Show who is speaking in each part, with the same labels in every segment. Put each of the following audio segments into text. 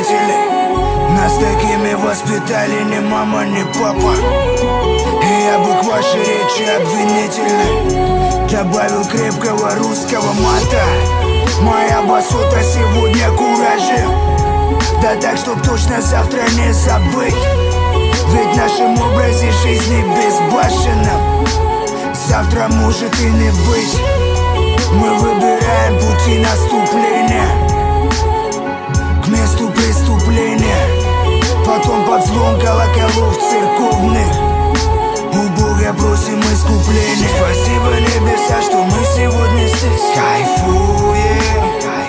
Speaker 1: родителей. Нас такими воспитали ни мама, ни папа. И я бы к вашей речи обвинительной добавил крепкого русского мата. Моя басота сегодня куражим, да так, чтоб точно завтра не забыть. Ведь в нашем образе жизни безбашенном завтра может и не быть. Мы выбираем пути наступления к месту преступления, потом под звон колоколов церковных у Бога просим искупления. Спасибо небеса, что мы сегодня здесь кайфуем.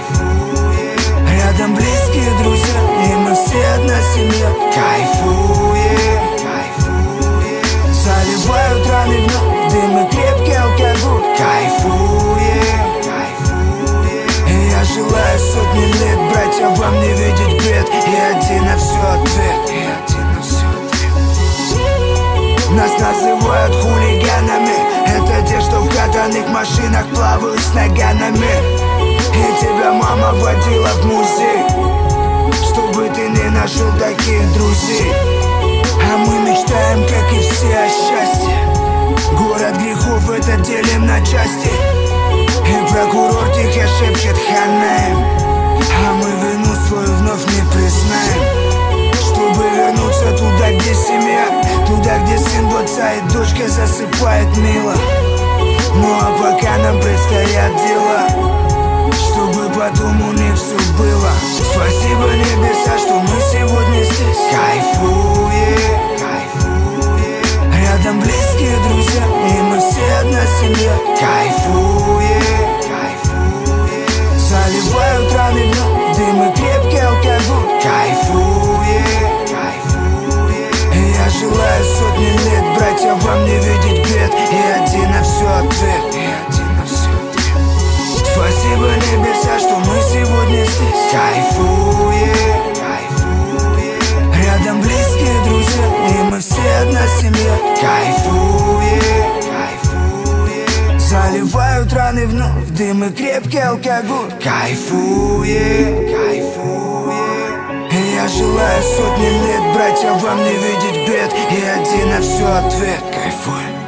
Speaker 1: Рядом близкие друзья, и мы все одна семья. Кайфуем. Заливают раны вновь, дым и крепкий алкоголь. Кайфуем. И я желаю сотни лет, братья, вам не видеть бед. И один на все ответ. Нас называют хулиганами. Это те, что в катаных машинах плавают с наганами. И тебя мама водила в музей, чтобы ты не нашел таких друзей. А мы мечтаем, как и все, о счастье. Город грехов этот делим на части. И прокурор тихо шепчет ханаем, а мы вину свою вновь не признаем. Чтобы вернуться туда, где семья, туда, где сын в отца и дочка засыпает мило. Ну а пока нам предстоят дела, чтобы потом у них все было. Спасибо небеса, что мы сегодня здесь кайфуем. Рядом близкие друзья, и мы все одна семья. Кайфуем. Заливают раны вновь, дым и крепкий алкоголь. Кайфуем. И я желаю сотни лет, братья, вам не видеть бед. И один на все ответ. Спасибо небеса, что мы сегодня здесь кайфуем. Рядом близкие друзья, и мы все одна семья. Кайфуем. Заливают раны вновь, дым и крепкий алкоголь. Кайфуем. И я желаю сотни лет, братья, вам не видеть бед. И один на все ответ. Кайфуем.